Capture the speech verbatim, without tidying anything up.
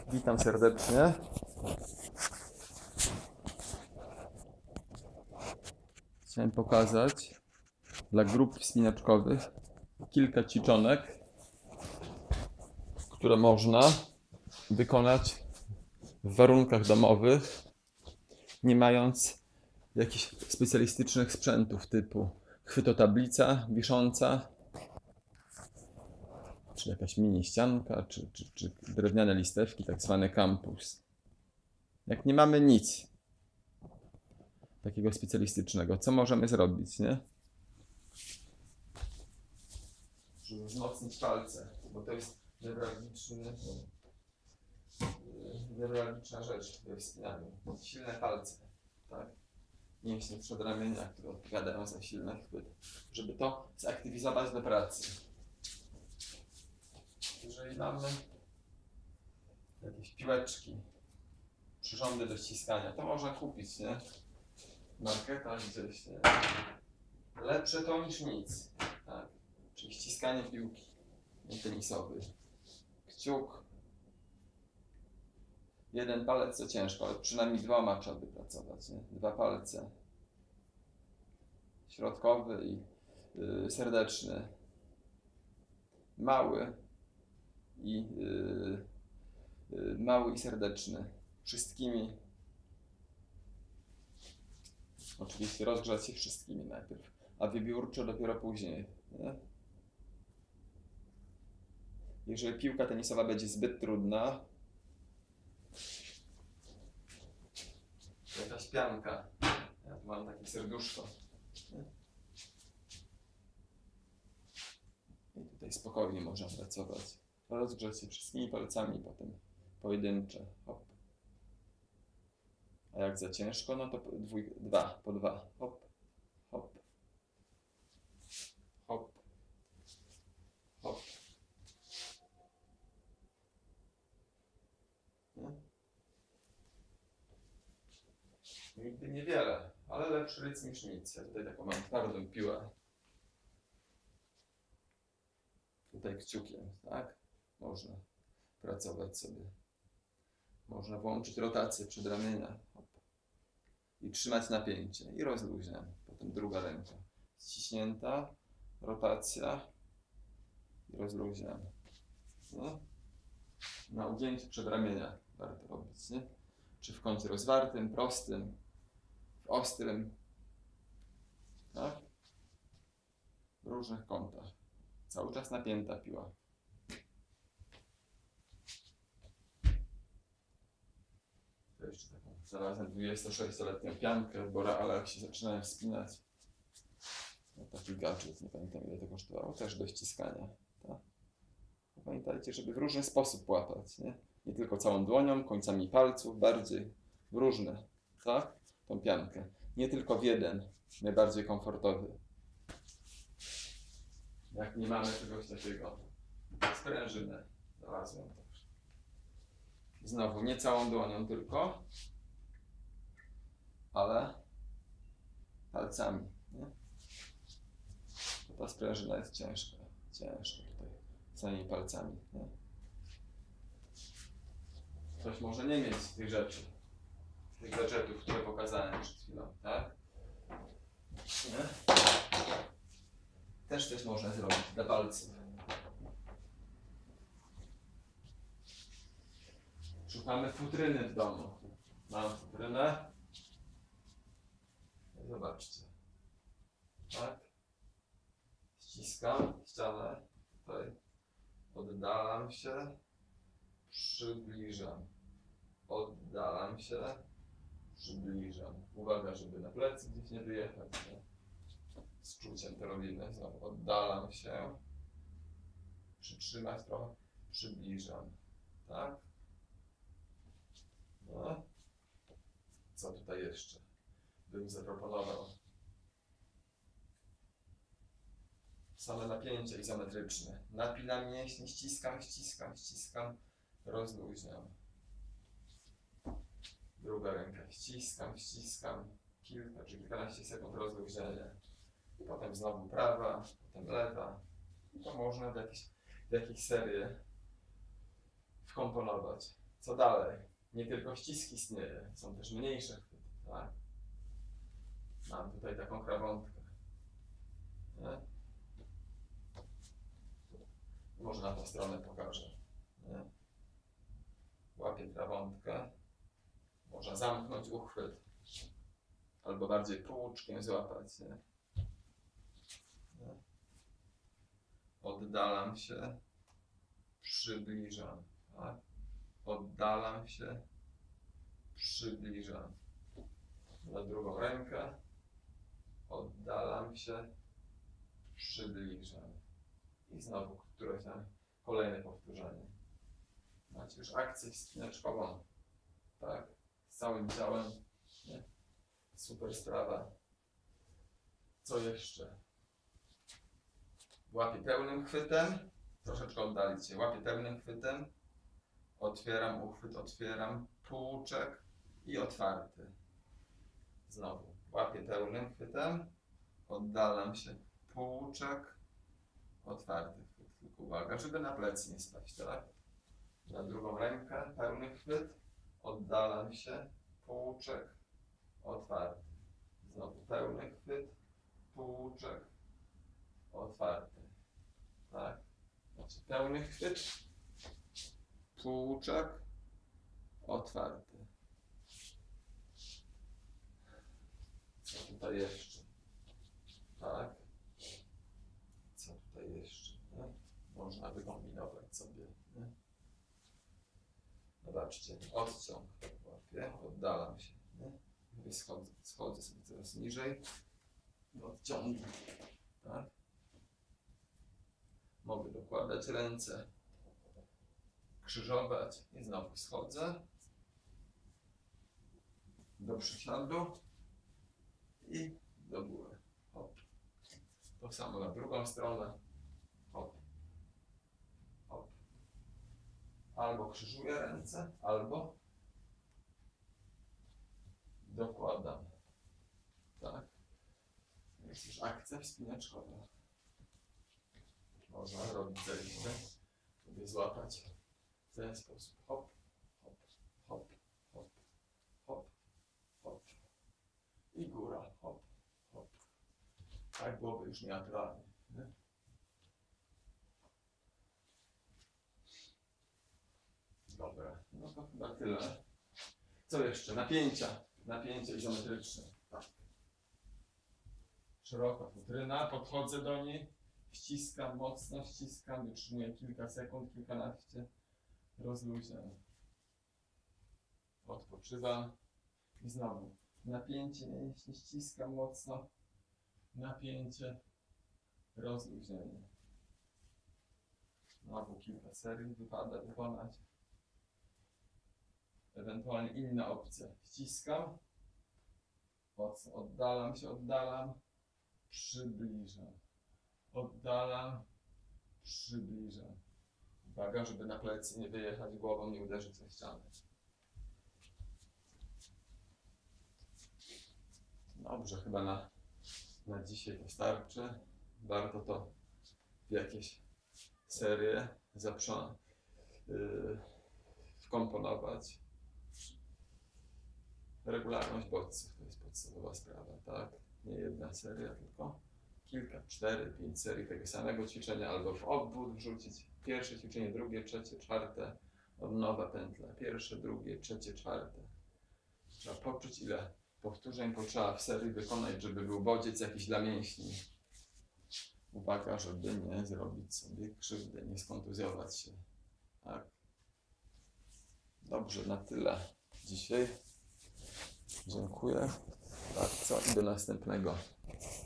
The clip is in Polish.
Witam serdecznie. Chciałem pokazać dla grup wspinaczkowych kilka ćwiczonek, które można wykonać w warunkach domowych, nie mając jakichś specjalistycznych sprzętów typu chwytotablica wisząca, czy jakaś mini ścianka, czy, czy, czy drewniane listewki, tak zwany campus. Jak nie mamy nic takiego specjalistycznego, co możemy zrobić, nie? Żeby wzmocnić palce, bo to jest newralgiczny, newralgiczna rzecz we wspinaniu. Silne palce, tak? Mięśnie przedramienia, które odpowiadają za silny chwyt. Żeby to zaktywizować do pracy. Jeżeli mamy jakieś piłeczki, przyrządy do ściskania, to można kupić, nie? W marketach gdzieś, nie? Lepsze to niż nic, tak? Czyli ściskanie piłki tenisowej. Kciuk. Jeden palec to ciężko, ale przynajmniej dwoma trzeba by pracować, nie? Dwa palce. Środkowy i yy, serdeczny. Mały i yy, yy, mały i serdeczny. Wszystkimi. Oczywiście rozgrzać się wszystkimi najpierw, a wybiórczo dopiero później, nie? Jeżeli piłka tenisowa będzie zbyt trudna, to jakaś pianka. Ja tu mam takie serduszko. Nie? I tutaj spokojnie można pracować. Rozgrzać się wszystkimi palcami, potem pojedyncze. Hop. A jak za ciężko, no to dwój, dwa, po dwa. Hop, hop, hop, hop. Nie? Nigdy niewiele, ale lepszy rytm niż nic. Ja tutaj taką mam twardą piłę. Tutaj kciukiem, tak? Można pracować sobie. Można włączyć rotację przedramienia. Hop. I trzymać napięcie. I rozluźniam. Potem druga ręka. Ściśnięta. Rotacja. I rozluźniam. No. Na ugięciu przedramienia warto robić, nie? Czy w kącie rozwartym, prostym, w ostrym. Tak? W różnych kątach. Cały czas napięta piła. To jeszcze taką znalazłem dwudziestosześcioletnią piankę Boreala, jak się zaczynałem wspinać. No, taki gadżet, nie pamiętam ile to kosztowało, też do ściskania. Tak? Pamiętajcie, żeby w różny sposób łapać, nie? Nie tylko całą dłonią, końcami palców, bardziej w różne, tak? Tą piankę. Nie tylko w jeden, najbardziej komfortowy. Jak nie mamy czegoś takiego. Sprężynę znalazłem też. Znowu, nie całą dłonią tylko, ale palcami, nie? Ta sprężyna jest ciężka, ciężka tutaj, samymi palcami, nie? Ktoś może nie mieć tych rzeczy, tych gadżetów, które pokazałem przed chwilą, tak? Nie? Też coś można zrobić dla palców. Szukamy futryny w domu. Mam futrynę. Zobaczcie. Tak? Ściskam ścianę. Tutaj. Oddalam się. Przybliżam. Oddalam się. Przybliżam. Uwaga, żeby na plecy gdzieś nie wyjechać. Nie? Z czuciem to robimy. Znowu oddalam się. Przytrzymać trochę. Przybliżam. Tak? No. Co tutaj jeszcze bym zaproponował? Same napięcia izometryczne. Napinam mięśnie, ściskam, ściskam, ściskam, rozluźniam. Druga ręka. Ściskam, ściskam. Kilka czy kilkanaście sekund rozluźnienia. Potem znowu prawa, potem lewa. I to można w jakieś, w jakieś serie wkomponować. Co dalej? Nie tylko ścisk istnieje, są też mniejsze chwyty, tak? Mam tutaj taką krawątkę. Nie? Może na tą stronę pokażę. Nie? Łapię krawątkę. Można zamknąć uchwyt. Albo bardziej półczkiem złapać. Nie? Nie? Oddalam się. Przybliżam. Tak? Oddalam się. Przybliżam. Na drugą rękę. Oddalam się. Przybliżam. I znowu któreś tam kolejne powtórzenie. Macie już akcję wspinaczkową. Tak? Z całym ciałem. Nie? Super sprawa. Co jeszcze? Łapię pełnym chwytem. Troszeczkę oddalić się. Łapię pełnym chwytem. Otwieram uchwyt, otwieram. Półczek i otwarty. Znowu. Łapię pełnym chwytem. Oddalam się. Półczek. Otwarty chwyt. Tylko uwaga, żeby na plecy nie spaść, tak? Na drugą rękę. Pełny chwyt. Oddalam się. Półczek. Otwarty. Znowu pełny chwyt. Półczek. Otwarty. Tak? Znaczy pełny chwyt. Półczek. Otwarty. Co tutaj jeszcze? Tak? Co tutaj jeszcze? Nie? Można wykombinować sobie. Nie? Zobaczcie, odciąg łapię, oddalam się. Nie? Schodzę, schodzę sobie coraz niżej. Odciągam. Tak? Mogę dokładać ręce, krzyżować i znowu schodzę do przysiadu i do góry. Hop. To samo na drugą stronę. Hop. Hop. Albo krzyżuję ręce, albo dokładam. Tak. Jest już akcja wspinaczkowa. Można robić zejście, sobie złapać w ten sposób. Hop, hop, hop, hop, hop, hop. I góra. Hop, hop. Tak byłoby już nienaturalnie. Nie? Dobra, no to chyba tyle. Co jeszcze? Napięcia. Napięcie izometryczne. Tak. Szeroka futryna, podchodzę do niej, ściskam, mocno ściskam, wytrzymuję kilka sekund, kilkanaście, rozluźniam. Odpoczywam i znowu napięcie mięśni, ściskam mocno, napięcie, rozluźnienie. Znowu kilka serii wypada wykonać. Ewentualnie inna opcja. Ściskam, mocno oddalam się, oddalam, przybliżam, oddalam, przybliżam. Uwaga, żeby na plecy nie wyjechać głową, nie uderzyć na ścianę. Dobrze, chyba na, na dzisiaj wystarczy. Warto to w jakieś serie zaprząt, yy, wkomponować. Regularność bodźców to jest podstawowa sprawa, tak? Nie jedna seria, tylko kilka, cztery, pięć serii tego samego ćwiczenia, albo w obwód wrzucić pierwsze ćwiczenie, drugie, trzecie, czwarte, od nowa pętla, pierwsze, drugie, trzecie, czwarte. Trzeba poczuć, ile powtórzeń potrzeba w serii wykonać, żeby był bodziec jakiś dla mięśni. Uwaga, żeby nie zrobić sobie krzywdy, nie skontuzjować się. Tak? Dobrze, na tyle dzisiaj. Dziękuję bardzo i do następnego.